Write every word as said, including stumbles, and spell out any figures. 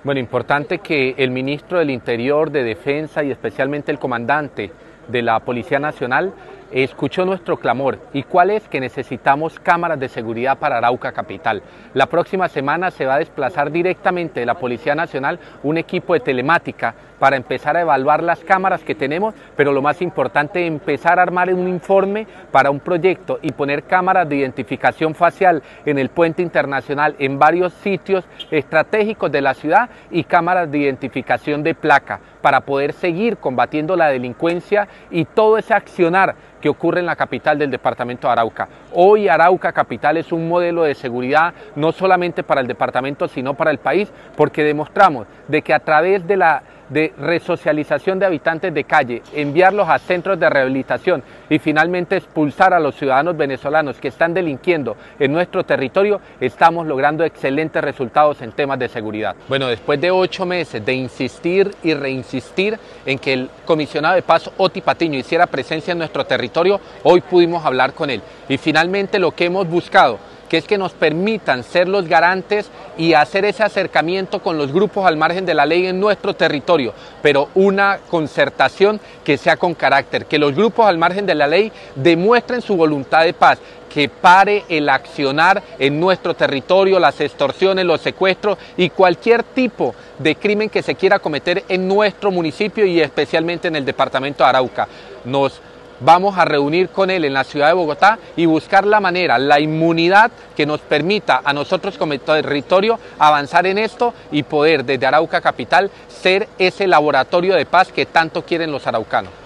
Bueno, importante que el ministro del Interior, de Defensa y especialmente el comandante de la Policía Nacional escuchó nuestro clamor. ¿Y cuál es? Que necesitamos cámaras de seguridad para Arauca Capital. La próxima semana se va a desplazar directamente de la Policía Nacional un equipo de telemática para empezar a evaluar las cámaras que tenemos, pero lo más importante, empezar a armar un informe para un proyecto y poner cámaras de identificación facial en el puente internacional, en varios sitios estratégicos de la ciudad, y cámaras de identificación de placa para poder seguir combatiendo la delincuencia y todo ese accionar que ocurre en la capital del departamento de Arauca. Hoy Arauca Capital es un modelo de seguridad no solamente para el departamento, sino para el país, porque demostramos de que a través de la de resocialización de habitantes de calle, enviarlos a centros de rehabilitación y finalmente expulsar a los ciudadanos venezolanos que están delinquiendo en nuestro territorio, estamos logrando excelentes resultados en temas de seguridad. Bueno, después de ocho meses de insistir y reinsistir en que el comisionado de paz Oti Patiño hiciera presencia en nuestro territorio, hoy pudimos hablar con él y finalmente lo que hemos buscado, que es que nos permitan ser los garantes y hacer ese acercamiento con los grupos al margen de la ley en nuestro territorio, pero una concertación que sea con carácter, que los grupos al margen de la ley demuestren su voluntad de paz, que pare el accionar en nuestro territorio, las extorsiones, los secuestros y cualquier tipo de crimen que se quiera cometer en nuestro municipio y especialmente en el departamento de Arauca. Nos Vamos a reunir con él en la ciudad de Bogotá y buscar la manera, la inmunidad que nos permita a nosotros como territorio avanzar en esto y poder desde Arauca Capital ser ese laboratorio de paz que tanto quieren los araucanos.